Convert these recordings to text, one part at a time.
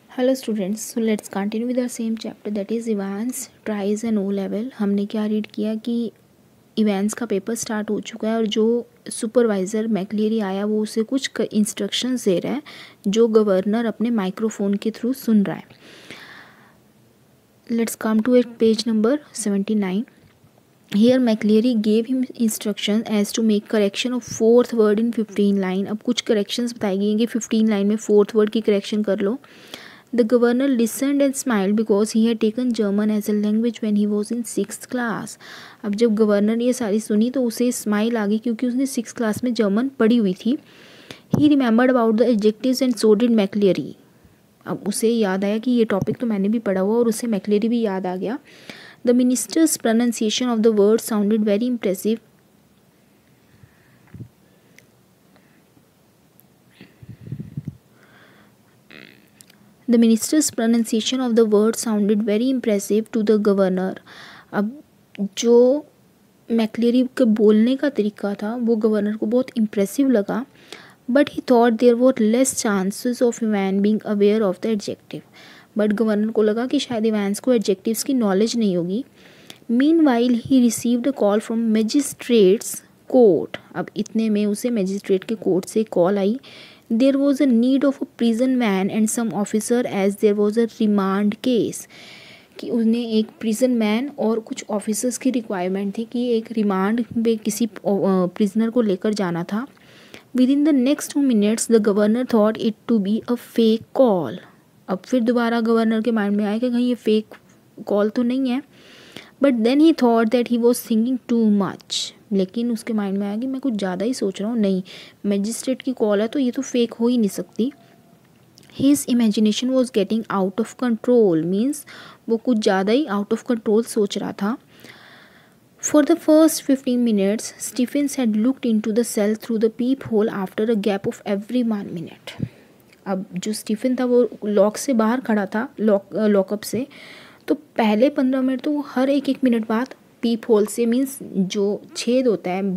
Hello students, so let's continue with our same chapter that is Evans tries and O level. हमने क्या read किया कि events का paper start हो चुका है और जो सुपरवाइज़र मैकलेरी आया वो उसे कुछ इंस्ट्रक्शंस दे रहा है जो गवर्नर अपने माइक्रोफोन के थ्रू सुन रहा है। Let's come to at page number 79। Here McLeary gave him instructions as to make correction of fourth word in 15 line। अब कुछ corrections बताई गई हैं कि 15 लाइन में fourth word की correction कर लो। The governor listened and smiled because he had taken German as a language when he was in 6th class। अब जब गवर्नर ने ये सारी सुनी तो उसे स्माइल आ गई क्योंकि उसने 6th क्लास में जर्मन पढ़ी हुई थी। He remembered about the adjectives and so did McLeary। अब उसे याद आया कि ये टॉपिक तो मैंने भी पढ़ा हुआ और उसे मैकलेरी भी याद आ गया। The minister's pronunciation of the word sounded very impressive। The minister's pronunciation of the word sounded very impressive to the governor। अब जो मैकलेरी के बोलने का तरीका था वो गवर्नर को बहुत इम्प्रेसिव लगा। But he thought there were less chances of Evans being aware of the adjective. But governor को लगा कि शायद इवैंस को एडजेक्टिव्स की नॉलेज नहीं होगी। Meanwhile he received a call from magistrates court. अब इतने में उसे मैजिस्ट्रेट के कोर्ट से कॉल आई। There was a need of a prison man and some officer as there was a remand case. कि उन्हें एक प्रिजन मैन और कुछ ऑफिसर्स की रिक्वायरमेंट थी कि एक रिमांड पे किसी प्रिजनर को लेकर जाना था। Within the next 2 minutes the governor thought it to be a fake call. अब फिर दोबारा गवर्नर के माइंड में आया कि कहीं ये फेक कॉल तो नहीं है। But then he thought that he was thinking too much. लेकिन उसके माइंड में आया कि मैं कुछ ज़्यादा ही सोच रहा हूँ, नहीं मैजिस्ट्रेट की कॉल है तो ये तो फेक हो ही नहीं सकती। His imagination was getting out of control, means वो कुछ ज़्यादा ही आउट ऑफ कंट्रोल सोच रहा था। For the first 15 minutes, Stephens had looked into the cell through the peephole after a gap of every 1 minute। अब जो स्टीफन था वो लॉक से बाहर खड़ा था, लॉकअप से, तो पहले 15 मिनट तो वो हर एक मिनट बाद पीप होल से, मीन्स जो छेद होता है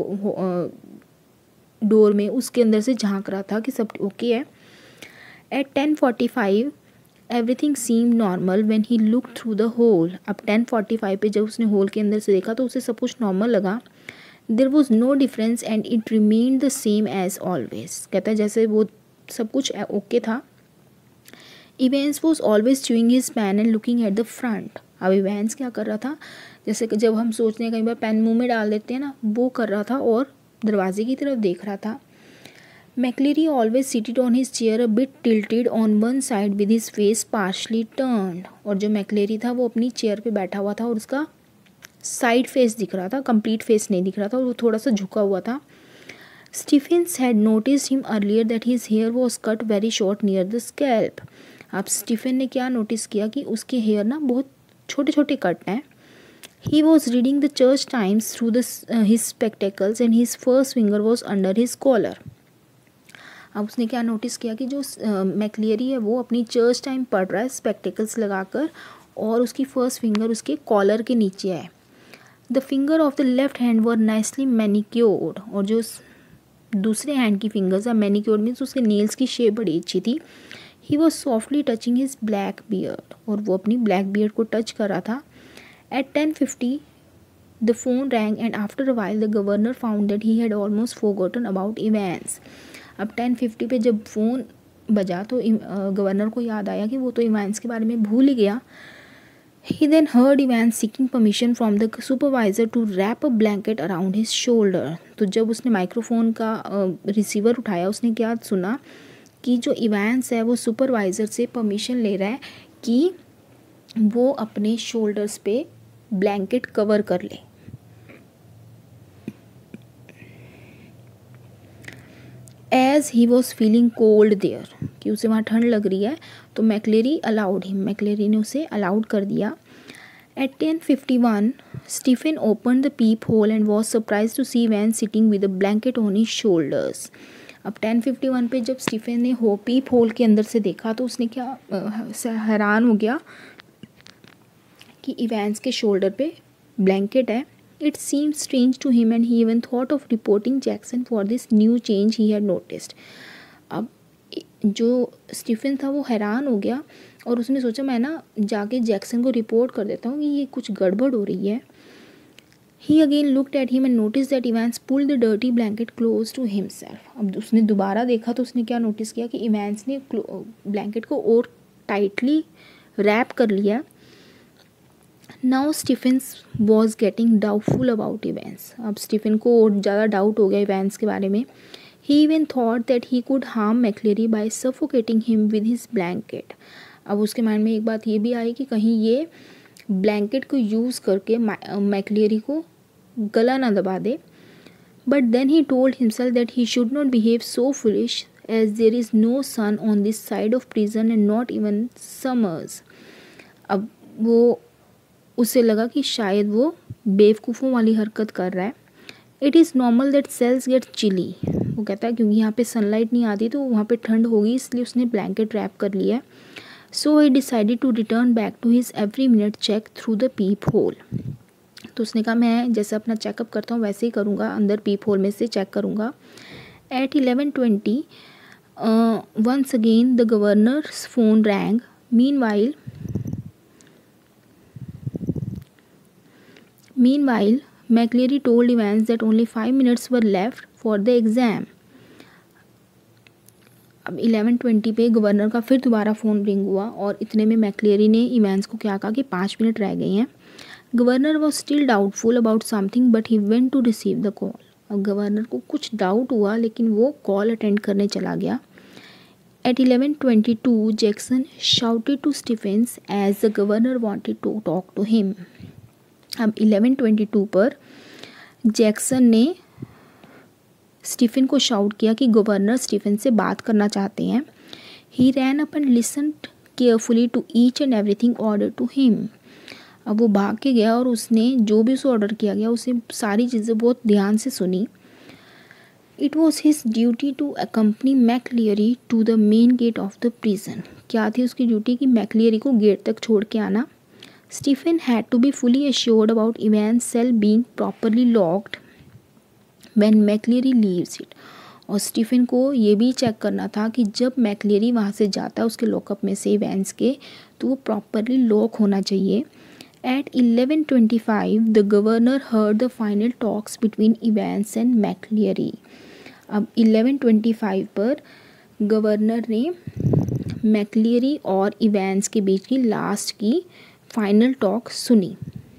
डोर में, उसके अंदर से झांक रहा था कि सब ओके है। At 10:45 everything seem normal when he look through the hole. अब 10:45 पे जब उसने होल के अंदर से देखा तो उसे सब कुछ नॉर्मल लगा। There was no difference and it remain the same as always. कहता है जैसे वो सब कुछ ओके था। Evans was always chewing his pen and looking at the front. अब इवेंस क्या कर रहा था, जैसे कि जब हम सोचते हैं कई बार पेन मुंह में डाल देते हैं ना, वो कर रहा था और दरवाजे की तरफ देख रहा था। McLeary always seated on his chair a bit tilted on one side with his face partially turned. और जो मैकलेरी था वो अपनी चेयर पे बैठा हुआ था और उसका साइड फेस दिख रहा था, कंप्लीट फेस नहीं दिख रहा था और वो थोड़ा सा झुका हुआ था। Stephens had noticed him earlier that his hair was cut very short near the scalp। अब स्टीफन ने क्या नोटिस किया कि उसके हेयर ना बहुत छोटे छोटे कट हैं। He was reading the church times through his spectacles and his first finger was under his collar। अब उसने क्या नोटिस किया कि जो मैकलेरी है वो अपनी चर्च टाइम पढ़ रहा है स्पेक्टिकल्स लगाकर और उसकी फर्स्ट फिंगर उसके कॉलर के नीचे है। The finger of the left hand were nicely manicured. और जो दूसरे हैंड की फिंगर्स है मैनिक्योर्ड मीन्स उसके नेल्स की शेप बड़ी अच्छी थी। He was softly touching his black beard. और वो अपनी ब्लैक बियर्ड को टच कर रहा था। At 10:50 the phone rang and after a while the governor found that he had almost forgotten about Evans. अब 10:50 पे जब फ़ोन बजा तो गवर्नर को याद आया कि वो तो इवेंट्स के बारे में भूल ही गया। He then heard Evans seeking permission from the supervisor to wrap a blanket around his shoulder। तो जब उसने माइक्रोफोन का रिसीवर उठाया उसने क्या सुना कि जो इवेंस है वो सुपरवाइज़र से परमिशन ले रहा है कि वो अपने शोल्डर्स पे ब्लैंकेट कवर कर ले। As he was feeling cold there, कि उसे वहाँ ठंड लग रही है, तो मैकलेरी अलाउड हिम, मैकलेरी ने उसे अलाउड कर दिया। At 10:51 Stephen open the peep hole and was surprise to see Evans sitting with a blanket on his shoulders. अब 10:51 पे जब स्टीफन ने पीप होल के अंदर से देखा तो उसने क्या हैरान हो गया कि इवेंस के शोल्डर पे ब्लैंकेट है। It seemed strange to him and he even thought of reporting Jackson for this new change he had noticed। अब जो स्टीफन था वो हैरान हो गया और उसने सोचा मैं ना जाके जैक्सन को रिपोर्ट कर देता हूँ कि ये कुछ गड़बड़ हो रही है। He again looked at him and noticed that Evans pulled the dirty blanket close to himself. अब उसने दोबारा देखा तो उसने क्या नोटिस किया कि इवांस ने ब्लैंकेट को और टाइटली रैप कर लिया। Now Stephens was getting doubtful about Evans. अब स्टीफन को और ज़्यादा डाउट हो गया इवेंस के बारे में। He even thought that he could harm McLeary by suffocating him with his blanket. अब उसके माइंड में एक बात ये भी आई कि कहीं ये ब्लैंकेट को यूज़ करके मैक्लेरी को गला ना दबा दे। But then he told himself that he should not behave so foolish as there is no son on this side of prison and not even summers. अब वो उसे लगा कि शायद वो बेवकूफ़ों वाली हरकत कर रहा है। It is normal that cells get chilly. वो कहता है क्योंकि यहाँ पे सनलाइट नहीं आती तो वहाँ पे ठंड होगी, इसलिए उसने ब्लैंकेट रैप कर लिया। So he decided to return back to his every minute check through the peep hole. तो उसने कहा मैं जैसे अपना चेकअप करता हूँ वैसे ही करूँगा, अंदर पीप होल में से चेक करूँगा। At 11:20 once again the governor's phone rang. Meanwhile, McLeary told Evans that only 5 minutes were left for the exam. अब 11:20 पे गवर्नर का फिर दोबारा फ़ोन रिंग हुआ और इतने में मैक्लेरी ने इवांस को क्या कहा कि 5 मिनट रह गए हैं। Governor was still doubtful about something but he went to receive the call. अब गवर्नर को कुछ डाउट हुआ लेकिन वो कॉल अटेंड करने चला गया। At 11:22 Jackson shouted to Stephens as the governor wanted to talk to him. अब 11:22 पर जैक्सन ने स्टीफन को शाउट किया कि गवर्नर स्टीफन से बात करना चाहते हैं। He ran up and listened carefully to each and everything order to him. अब वो भाग के गया और उसने जो भी उसे ऑर्डर किया गया उसे सारी चीज़ें बहुत ध्यान से सुनी। It was his duty to accompany McLeary to the main gate of the prison. क्या थी उसकी ड्यूटी कि मैक्लियरी को गेट तक छोड़ के आना। Stephen had to be fully assured about Evan's cell being properly locked when McLeary leaves it. और स्टीफन को ये भी चेक करना था कि जब मैक्लेरी वहाँ से जाता है उसके लॉकअप में से इवेंस के, तो वो प्रॉपरली लॉक होना चाहिए। At 11:25 the governor heard the final talks between Evans and McLeary. अब 11:25 पर गवर्नर ने मैक्लेरी और इवेंस के बीच की लास्ट की फाइनल टॉक सुनी।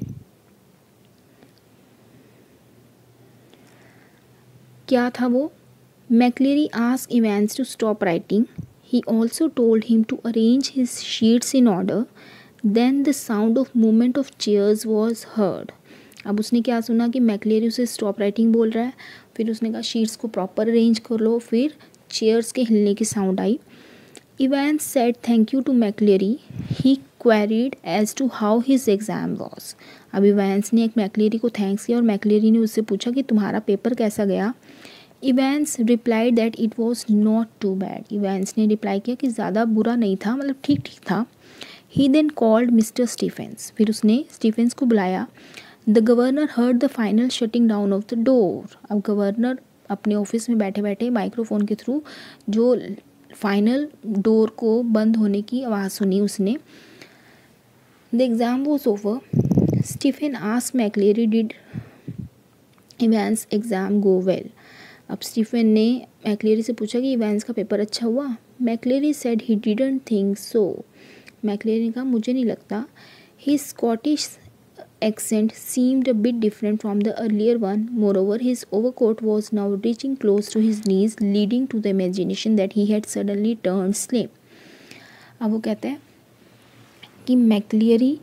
क्या था वो? McLeary asked Evans to stop writing. He also told him to arrange his sheets in order. Then the sound of movement of chairs was heard. अब उसने क्या सुना कि मैक्लेरी उसे स्टॉप राइटिंग बोल रहा है, फिर उसने कहा शीट्स को प्रॉपर अरेंज कर लो, फिर चेयर्स के हिलने की साउंड आई। Evans said thank you to McLeary. He queried as to how his exam was. अब इवेंस ने एक मैक्लेरी को थैंक्स किया और मैक्लेरी ने उससे पूछा कि तुम्हारा पेपर कैसा गया। Evans replied that it was not too bad. Evans ने रिप्लाई किया कि ज़्यादा बुरा नहीं था, मतलब ठीक ठीक था। He then called mister Stephens. फिर उसने स्टीफेंस को बुलाया। The governor heard the final shutting down of the door. अब गवर्नर अपने ऑफिस में बैठे बैठे माइक्रोफोन के थ्रू जो फाइनल डोर को बंद होने की आवाज़ सुनी उसने। The exam was over. Stephen asked McLeary did Evans exam go well. अब स्टीफन ने मैक्लेरी से पूछा कि इवेंस का पेपर अच्छा हुआ। McLeary said he didn't think so. McLeary ने कहा मुझे नहीं लगता। He Scottish accent seemed a bit different from the earlier one. Moreover, his overcoat was now reaching close to his knees, leading to the imagination that he had suddenly turned slim. अब वो कहते हैं कि मैक्लियरी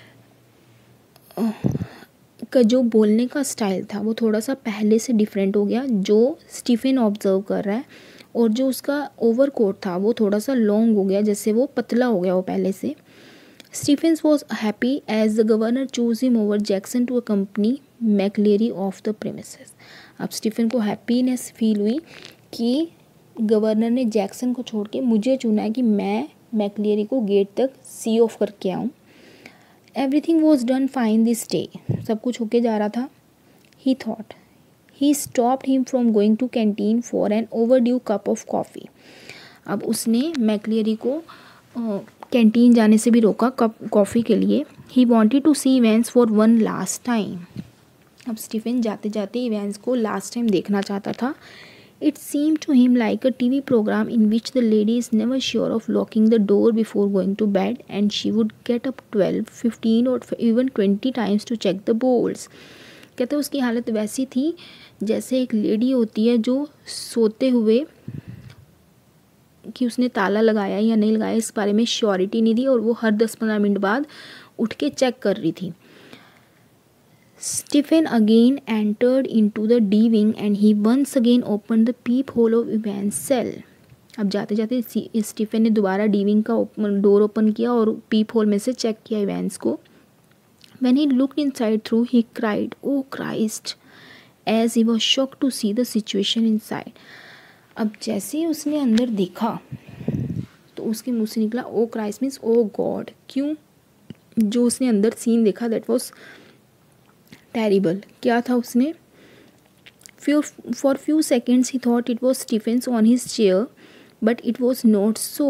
का जो बोलने का style था वो थोड़ा सा पहले से डिफरेंट हो गया, जो स्टीफन ऑब्जर्व कर रहा है, और जो उसका ओवरकोट था वो थोड़ा सा लॉन्ग हो गया, जैसे वो पतला हो गया वो पहले से। Stephens was happy as the governor chose him over Jackson to accompany McLeary off the premises. अब स्टीफन को हैप्पीनेस फील हुई कि गवर्नर ने जैक्सन को छोड़ के मुझे चुना है कि मैं मैक्लेरी को गेट तक सी ऑफ करके आऊँ। Everything was done fine this day. सब कुछ होके जा रहा था। He thought he stopped him from going to canteen for an overdue cup of coffee. अब उसने मैक्लेरी को कैंटीन जाने से भी रोका कप कॉफ़ी के लिए। He wanted to see Evans for one last time. अब स्टीफन जाते जाते इवेंस को लास्ट टाइम देखना चाहता था। It seem to him like a TV programme in which the lady is never sure of locking the door before going to bed and she would get up 12, 15 और even 20 times to check the bolts. कहते उसकी हालत वैसी थी जैसे एक lady होती है जो सोते हुए कि उसने ताला लगाया या नहीं लगाया इस बारे में श्योरिटी नहीं थी और वो हर 10-15 मिनट बाद उठ के चेक कर रही थी। Stephen again entered into the D wing and he once again opened the peephole of Ivan's cell. अब जाते जाते स्टीफन ने दोबारा डी विंग का डोर ओपन किया और पीप होल में से चेक किया इवेंस को। When he looked inside through, he cried, "Oh Christ!" as he was shocked to see the situation inside. अब जैसे ही उसने अंदर देखा तो उसके मुंह से निकला "Oh Christ" means "Oh God"। क्यों? जो उसने अंदर सीन देखा दैट वॉज टेरिबल। क्या था उसने? For few seconds he thought it was Stephens on his chair but it was not so.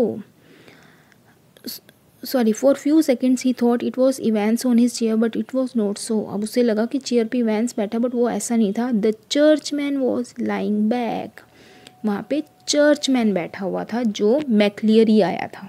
For few seconds he thought it was Evans on his chair but it was not so. अब उसे लगा कि chair पे Evans बैठा but वो ऐसा नहीं था। The churchman was lying back. वहाँ पे चर्चमैन बैठा हुआ था जो मैक्लियरी आया था।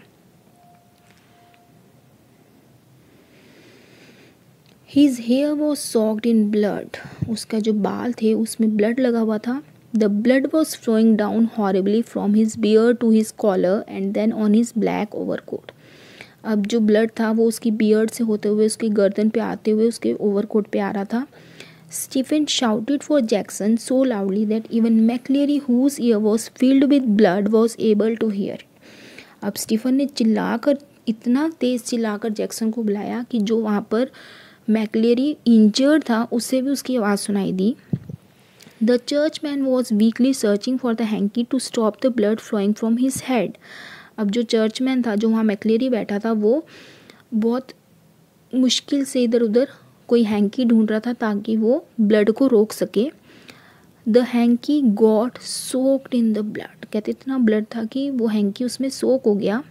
His hair was soaked in blood. उसका जो बाल थे उसमें ब्लड लगा हुआ था। The blood was flowing down horribly from his beard to his collar and then on his black overcoat. अब जो ब्लड था वो उसकी बियर्ड से होते हुए उसकी गर्दन पे आते हुए उसके ओवरकोट पे आ रहा था। Stephen shouted for Jackson so loudly that even McLeary, whose ear was filled with blood, was able to hear it. अब स्टीफन ने चिल्लाकर इतना तेज़ चिल्लाकर जैक्सन को बुलाया कि जो वहाँ पर मैक्लेरी इंजर्ड था उससे भी उसकी आवाज़ सुनाई दी। The churchman was weakly searching for the hankie to stop the blood flowing from his head. अब जो चर्चमैन था जो वहाँ मैक्लेरी बैठा था वो बहुत मुश्किल से इधर उधर कोई हैंकी ढूंढ रहा था ताकि वो ब्लड को रोक सके। The hankie got soaked in the blood. कहते इतना ब्लड था कि वो हैंकी उसमें सोक हो गया।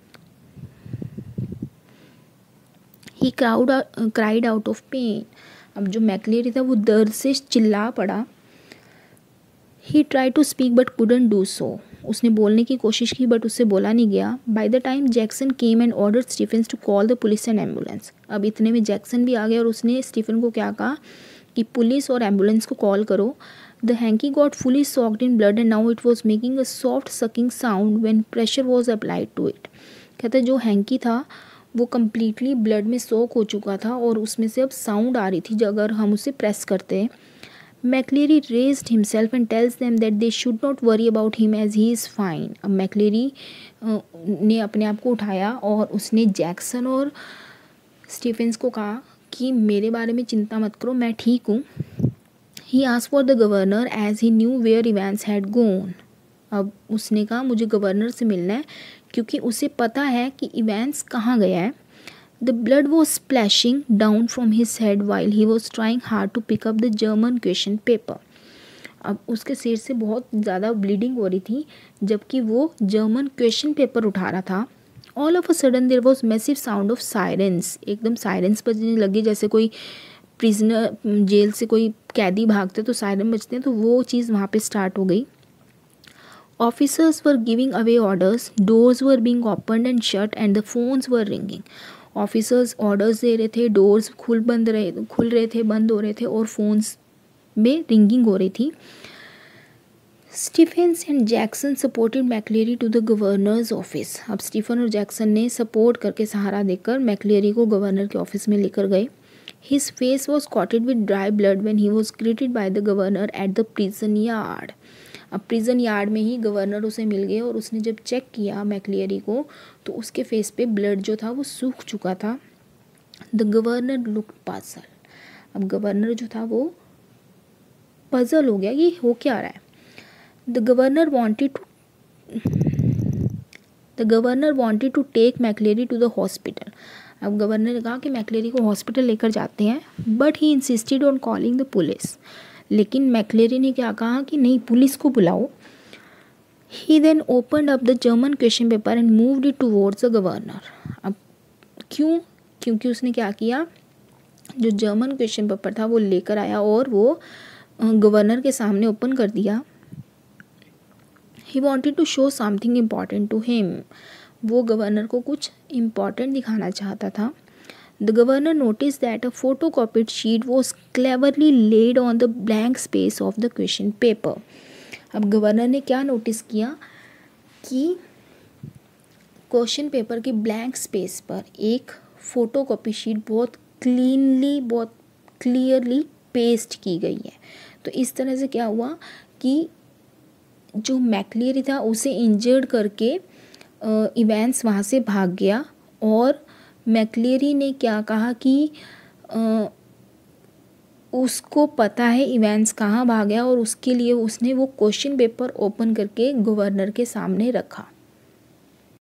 He cried out of pain. अब जो मैक्लेरी था वो दर्द से चिल्ला पड़ा। He tried to speak but couldn't do so. उसने बोलने की कोशिश की बट उससे बोला नहीं गया। By the time Jackson came and ordered Stephens to call the police and ambulance. अब इतने में जैक्सन भी आ गया और उसने स्टीफन को क्या कहा कि पुलिस और एम्बुलेंस को कॉल करो। The hanky got fully soaked in blood and now it was making a soft sucking sound when pressure was applied to it. कहते जो हैंकी था वो कम्प्लीटली ब्लड में सोक हो चुका था और उसमें से अब साउंड आ रही थी जो अगर हम उसे प्रेस करते। McCleary raised himself and tells them that they should not worry about him as he is fine. अब मैक्लेरी ने अपने आप को उठाया और उसने जैक्सन और स्टीफेंस को कहा कि मेरे बारे में चिंता मत करो, मैं ठीक हूँ। He asked for the governor as he knew where Evans had gone. अब उसने कहा मुझे गवर्नर से मिलना है क्योंकि उसे पता है कि इवेंट्स कहाँ गया है। The blood was splashing down from his head while he was trying hard to pick up the German question paper. अब उसके सिर से बहुत ज़्यादा ब्लीडिंग हो रही थी जबकि वो जर्मन क्वेश्चन पेपर उठा रहा था। All of a sudden there was massive sound of sirens. एकदम सायरेंस बजने लगे जैसे कोई प्रिजनर जेल से कोई कैदी भागते तो सायरन बजते हैं, तो वो चीज़ वहाँ पे स्टार्ट हो गई। Officers were giving away orders, doors were being opened and shut and the phones were ringing. Officers orders दे रहे थे, doors खुल रहे थे, बंद हो रहे थे और phones में ringing हो रही थी। Stephens and Jackson supported McLeary to the governor's office. अब स्टीफन और जैक्सन ने सपोर्ट करके सहारा देकर मैक्लेरी को गवर्नर के ऑफिस में लेकर गए। His face was coated with dry blood when he was greeted by the governor at the prison yard. अब प्रिजन यार्ड में ही गवर्नर उसे मिल गए और उसने जब चेक किया मैक्लियरी को तो उसके फेस पे ब्लड जो था वो सूख चुका था। The governor looked puzzled. अब गवर्नर जो था वो पजल हो गया, ये हो क्या रहा है। The governor wanted to take McCleary to the hospital. अब गवर्नर ने कहा कि मैक्लेरी को हॉस्पिटल लेकर जाते हैं but he insisted on calling the police. लेकिन मैक्लेरी ने क्या कहा कि नहीं, पुलिस को बुलाओ। He then opened up the German question paper and moved it towards the governor. अब क्यों? क्योंकि उसने क्या किया, जो जर्मन क्वेश्चन पेपर था वो लेकर आया और वो गवर्नर के सामने ओपन कर दिया। He wanted to show something important to him. वो गवर्नर को कुछ इम्पॉर्टेंट दिखाना चाहता था। The governor notice that a photocopied sheet was cleverly laid on the blank space of the question paper. अब गवर्नर ने क्या नोटिस किया कि क्वेश्चन पेपर के ब्लैंक स्पेस पर एक फ़ोटोकॉपी शीट बहुत क्लीनली, बहुत क्लियरली पेस्ट की गई है। तो इस तरह से क्या हुआ कि जो मैक्लियरी था उसे इंजर्ड करके इवेंट्स वहाँ से भाग गया और मैक्लियरी ने क्या कहा कि उसको पता है इवेंट्स कहाँ भाग गया और उसके लिए उसने वो क्वेश्चन पेपर ओपन करके गवर्नर के सामने रखा।